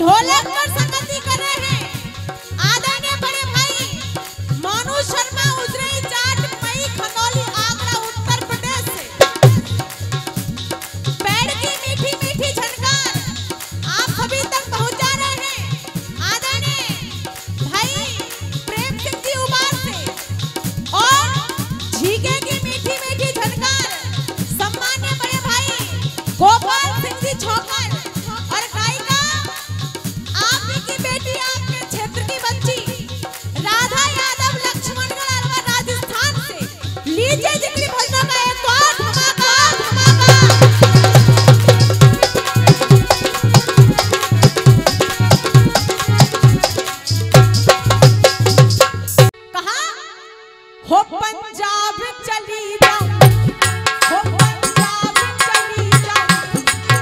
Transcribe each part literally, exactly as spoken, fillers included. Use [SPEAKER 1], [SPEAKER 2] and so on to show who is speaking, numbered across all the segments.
[SPEAKER 1] ढोलक पर संगति कर रहे हैं आदरणीय बड़े भाई मानू शर्मा उजरई जाट मई खतौली आगरा उत्तर प्रदेश से। पेड़ की मीठी मीठी झनकार आप सभी तक पहुंचा रहे हैं आदरणीय भाई प्रेम सिंह जी उबार से। और झींगे की मीठी मीठी झनकार सम्मान्य बड़े भाई गोपाल सिंह जी छोकर। और गायिका आपकी बेटी आपके क्षेत्र की बच्ची राधा यादव लक्ष्मणगढ़ अलवर राजस्थान से। लीजिए जिक्री भजनों का एक और धमाका धमाका। कहा हो पंजाब चली जाऊं, हो पंजाब चली जाऊं।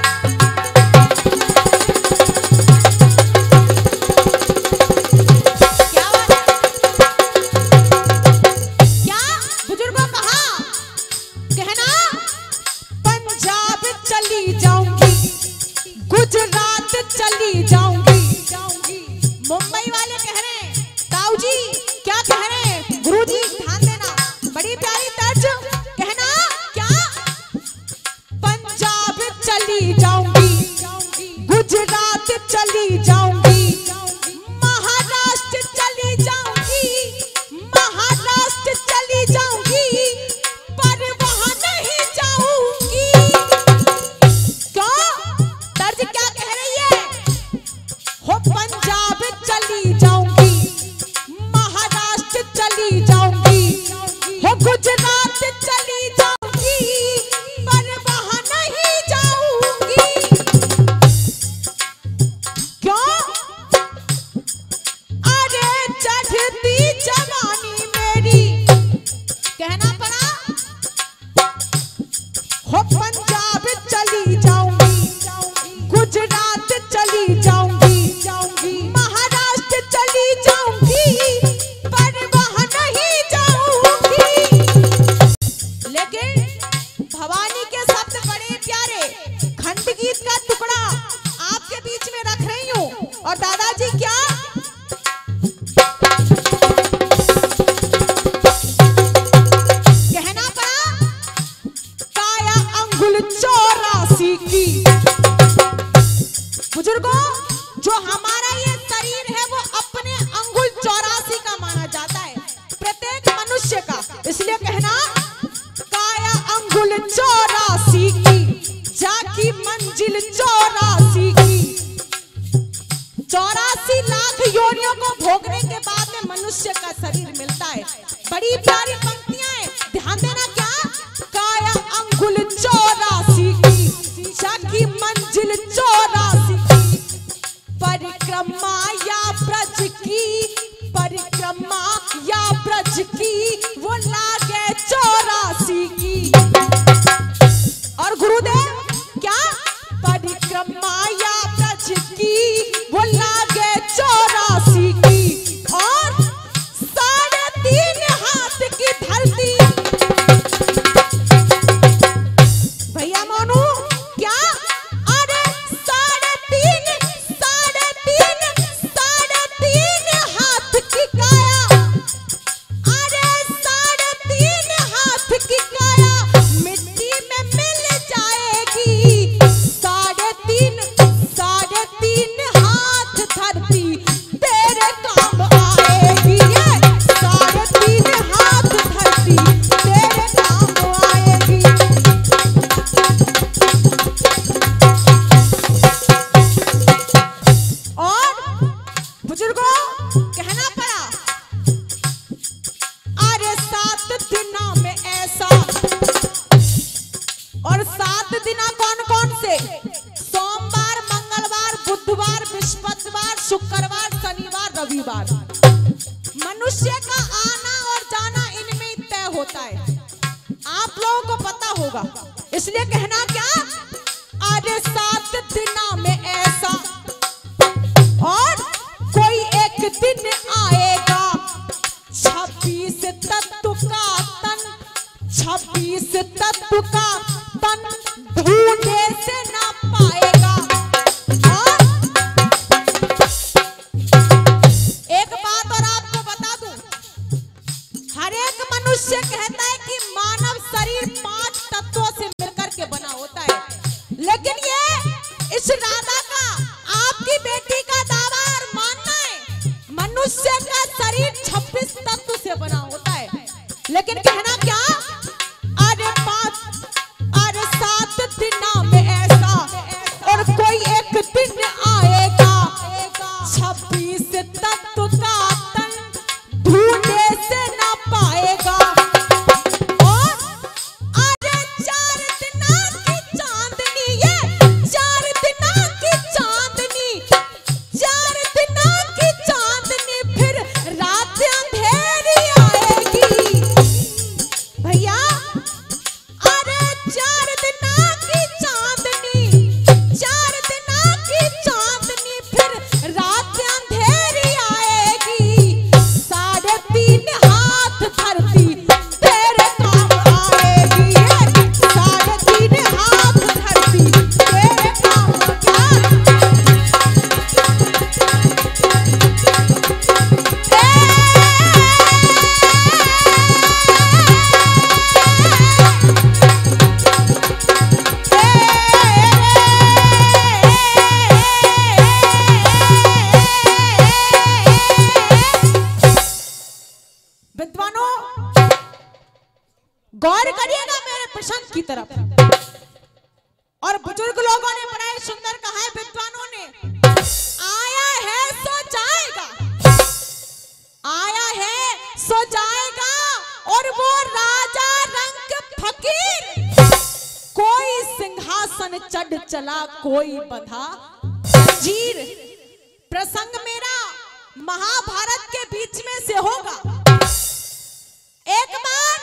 [SPEAKER 1] क्या बात है? क्या बुजुर्गों कहा कहना पंजाब चली जाऊंगी, गुजरात चली जाऊंगी। मुंबई वाले कह रहे हैं ताऊ जी क्या कह रहे हैं गुरु जी ध्यान देना बड़ी प्यारी तर्ज कहना क्या पंजाब चली जाऊंगी, गुजरात चली जाऊंगी, महाराष्ट्र चली जाऊंगी, महाराष्ट्र चली जाऊंगी पर वहां नहीं जाऊंगी। क्यों तर्ज क्या कह रही है हो पंजाब चली जाऊंगी, महाराष्ट्र चली जाऊंगी, हो गुजरात चली जाऊंगी पर वहां नहीं जाऊंगी। क्यों अरे चढ़ती जवानी मेरी कहना पड़ा हो पंजाब चली जाऊंगी, गुजरात चली जाऊंगी, महाराष्ट्र चली जाऊंगी पर वहां नहीं जाऊंगी। लेकिन भवानी के शब्द बड़े प्यारे खंड गीत का टुकड़ा आपके बीच में रख रही हूँ। और दादाजी क्या कहना पड़ा काया अंगुल चौरासी की। बुजुर्गों जो हमारा ये शरीर है वो अपने अंगुल चौरासी का माना जाता है प्रत्येक मनुष्य का। इसलिए कहना काया अंगुल चौरासी की, जाकी मंजिल चौरासी की। चौरासी लाख योनियों को भोगने के बाद में मनुष्य का शरीर मिलता है। बड़ी प्यारी पंक्तियां हैं ध्यान देना क्या काया अंगुल चौरासी की, जाकी मंजिल चौरासी की। परिक्रमा या ब्रज की, परिक्रमा या ब्रज की वो लागे चौरासी की। और गुरुदेव क्या परिक्रमा या ब्रज की वो लागे चौरासी की। और साढ़े तीन हाथ की धरती भैया मानू क्या अरे साढ़े तीन साढ़े तीन साढ़े तीन हाथ की काया, अरे साढ़े तीन हाथ की काया मिट्टी में मिल जाएगी। साढ़े तीन साढ़े तीन हाथ धरती तेरे काम आएगी। ये साढ़े तीन हाथ धरती तेरे काम आएगी। और बुजुर्गों कहना पड़ा अरे सात दिना में ऐसा। और सात दिना कौन कौन से सोमवार मंगलवार बुधवार बृहस्पतिवार शुक्रवार शनिवार रविवार। मनुष्य का आना और जाना इनमें तय होता है आप लोगों को पता होगा। इसलिए कहना क्या अरे सात दिना में ऐसा। और कोई एक दिन आएगा छब्बीस तत्व का तन, छब्बीस तत्व का तन ढूंढे से ना पाएगा। और लेकिन कहना क्या, अरे पाँच अरे सात दिनों में ऐसा और कोई एक दिन आएगा, छब्बीस तत्व का तन ढूंढे से ना पाएगा। और अरे चार दिना की चांदनी, ये चार दिना की चांदनी, चार दिना की चांदनी फिर रात अंधेरी आएगी। भैया अरे चार दिना की चांदनी, चार दिना की चांदनी फिर रात अंधेरी आएगी। साढ़े तीन हाथ धरती तेरे काम आएगी, साढ़े तीन हाथ धरती तेरे काम विद्वानों गौर करिएगा मेरे प्रश्न की तरफ। और बुजुर्ग लोगों ने बड़ा ही सुंदर कहा है विद्वानों ने, आया है सो जाएगा, आया है सो जाएगा। और वो राजा रंग फकीर, कोई सिंहासन चढ़ चला कोई बंधा जंजीर। प्रसंग मेरा महाभारत के बीच में से होगा। एक बार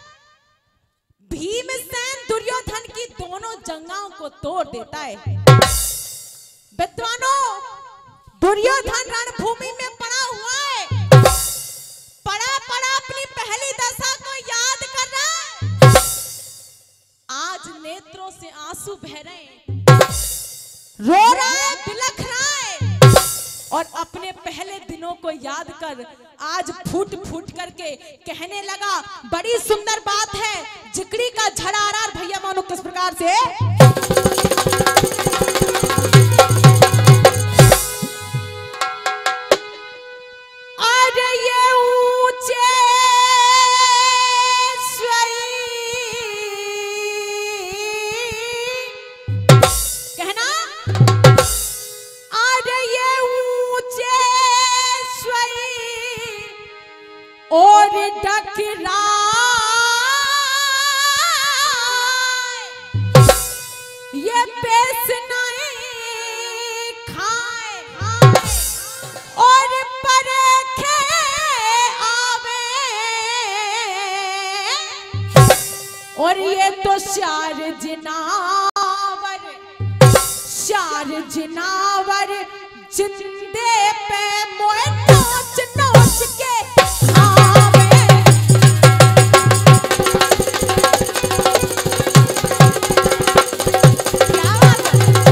[SPEAKER 1] भीमसेन दुर्योधन की दोनों जंगाओं को तोड़ देता है। विद्वानों दुर्योधन रणभूमि में पड़ा हुआ है, पड़ा पड़ा अपनी पहली दशा को याद कर रहा है। आज नेत्रों से आंसू बह रहे हैं, रो रहा है, बिलख रहा है और अपने पहले दिनों को याद कर आज फूट फूट करके कहने लगा। बड़ी सुंदर बात है, जिकड़ी का झड़ारा भैया मानो किस प्रकार से। अरे ये ऊंचे कहना, अरे ये ऊंचे और डकरा ये पेश नहीं खाए और परखे आवे। और ये तो शार जिनावर, शार जिनावर जिंदे पे मोए नोच नोच के आवे। क्या बात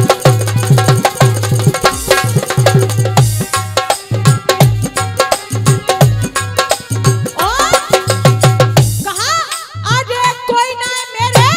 [SPEAKER 1] और कहा, अरे कोई ना मेरे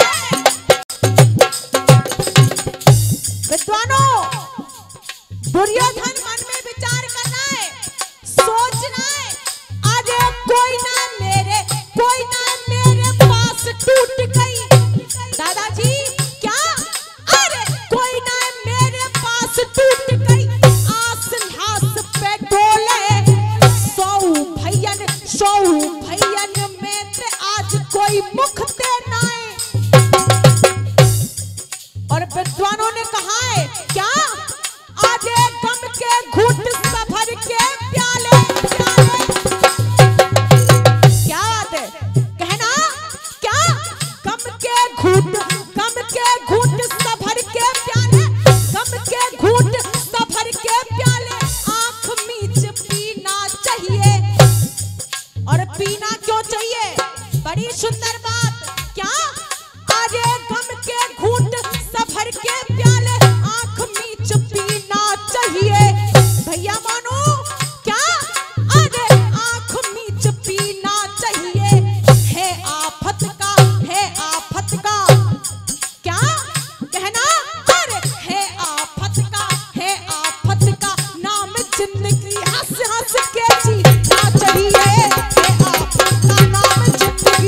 [SPEAKER 1] विद्वानों। दुर्योधन मन में विचार कर रहा है, सोच रहा है, अरे कोई ना मेरे, कोई ना मेरे पास टूट गई। दादाजी क्या, अरे कोई ना मेरे पास टूट गई। आस ल्हास पे डोले सौ भैयन, सौ भैयन में ते आज कोई मुख ते नाए। और विद्वानों ने कहा है क्या, आजे गम के घुट सफर के प्याले प्याले। क्या बात है, कहना क्या, गम के घुट, गम के घुट सफर के प्याले, गम के घुट सफर के प्याले। आंख मीच पीना चाहिए। और पीना क्यों चाहिए, बड़ी सुंदर बात। क्या, आजे गम के घुट सफर के प्याले, आंख मीच पीना चाहिए। भैया मानो क्या, अरे आंख मीच पीना चाहिए। है आफत का, है आफत का। क्या कहना, अरे है आफत का, है आफत का। नाम जिंदगी हंस हंस के जीना चाहिए। है आफत का नाम जिंदगी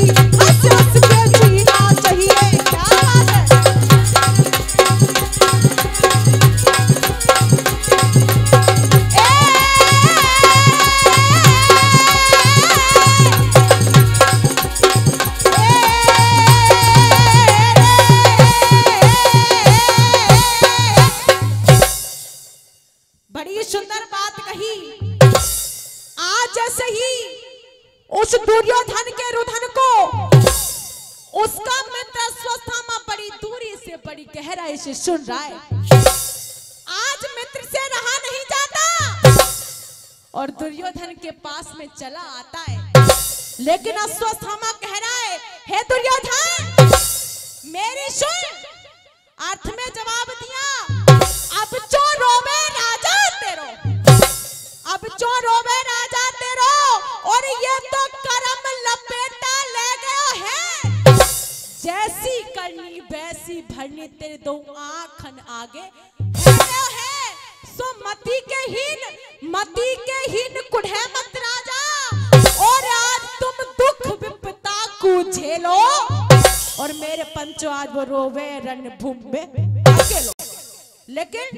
[SPEAKER 1] सुंदर बात कही। आज जैसे ही उस दुर्योधन के रुधन को उसका मित्र अश्वत्थामा बड़ी दूरी से बड़ी गहराई से सुन रहा है। आज मित्र से रहा नहीं जाता और दुर्योधन के पास में चला आता है, लेकिन अश्वत्थामा कह रहा है, हे दुर्योधन मेरी सुन। अर्थ में जवाब दिया, अब जो रोवे राजा तेरो, अब जो रोवे राजा तेरो, और ये तो करम लपेटा ले गया है। जैसी करनी वैसी भरनी, तेरे दो आंखन आगे है। सो मती के हीन, मती के हीन कुढ़े मत राजा, और आज तुम दुख विपदा को झेलो, और मेरे पंचो आज वो रोवे रणभूमि में अकेलो। लेकिन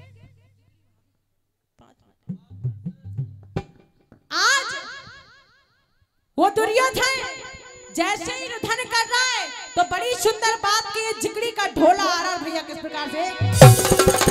[SPEAKER 1] आज वो दुर्योधन जैसे ही रुधन कर रहा है तो बड़ी सुंदर बात की जिगड़ी का ढोला आ रहा है भैया किस प्रकार से।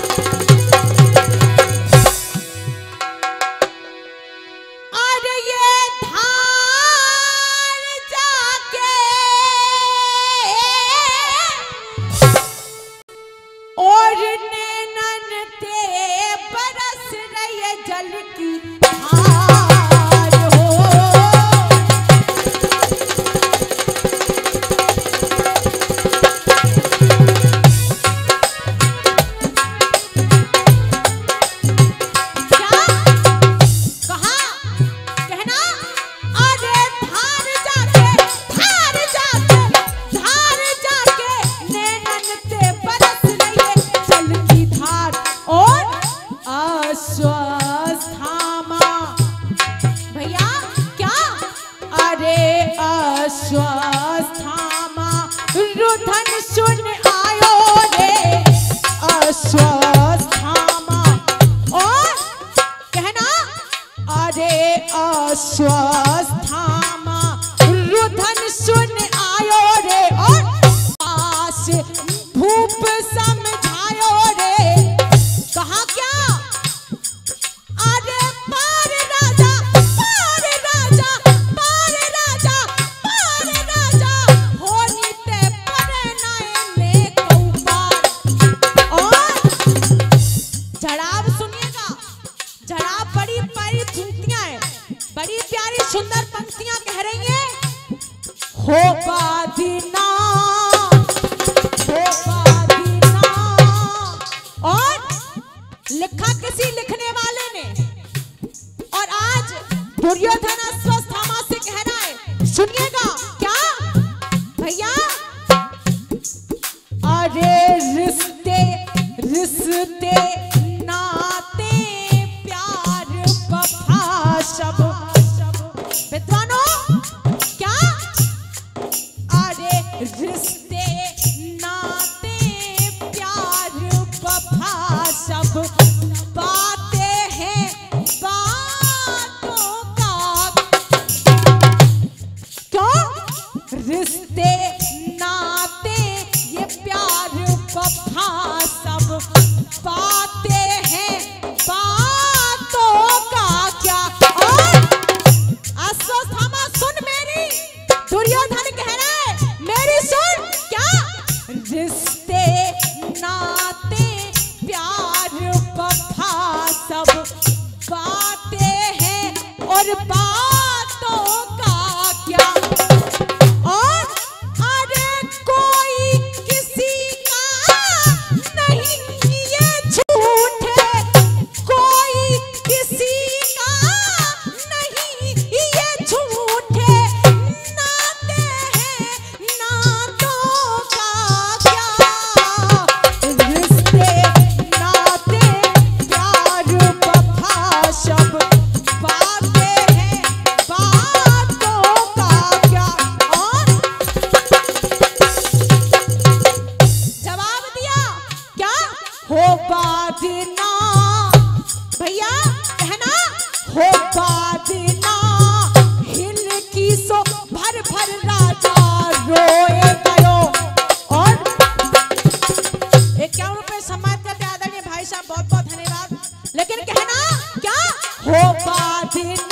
[SPEAKER 2] अश्वत्थामा रुधन सुन आयो रे, और पास भूप समझायो रे। कहा क्या? अरे पार राजा, पार राजा, पार राजा, पार राजा, होनी ते परनाए को पार। और जड़ाव सुनिएगा, जड़ाव बड़ी प्यारी पंक्तियां है, बड़ी प्यारी सुंदर पंक्तियां कह रही हैं। हो बादीना, हो बादीना, और लिखा किसी लिखने वाले ने, और आज दुर्योधन अश्वत्थामा से कह रहा है, सुनिएगा क्या भैया? अरे रिश्ते रिश्ते नाते प्यार वफा सब विद्वानों क्या? अरे रिश्ते नाते प्यार वफा सब बातें हैं बातों का। क्यों? रिश्ते नाते ये प्यार वफा सब बातें हैं बातों का क्या। और अश्वत्थामा सुन मेरी, दुर्योधन कह रहा है मेरी सुन क्या? रिश्ते नाते प्यार वफा सब बातें हैं और बातों का क्या। और अरे कोई किसी का नहीं ये झूठ है, कोई किसी का नहीं ये झूठ है, नाते हैं नातों का क्या। रिश्ते नाते प्यार वफा सब बातें हैं बातों का क्या। और जवाब दिया क्या? हो बादना भैया, कहना हो बादना, हिल की सो भर भर राजा रोए गयो। और इक्यावन रुपए सम्मान करते आदरणीय भाई साहब, बहुत बहुत धन्यवाद। लेकिन कहना हो बादना